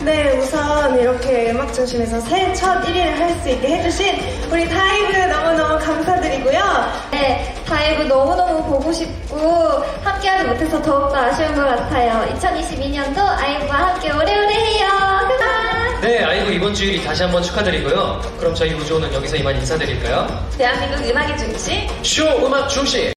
네, 우선 이렇게 음악 중심에서 새해 첫 1위를 할 수 있게 해주신 우리 다이브 너무너무 감사드리고요. 네, 다이브 너무너무 보고 싶고 함께하지 못해서 더욱더 아쉬운 것 같아요. 2022년도 아이브와 함께 오래오래 해요. 감사합니다. 네, 아이브 이번 주 1위 다시 한번 축하드리고요. 그럼 저희 우주호는 여기서 이만 인사드릴까요? 대한민국 음악의 중심 쇼 음악 중심!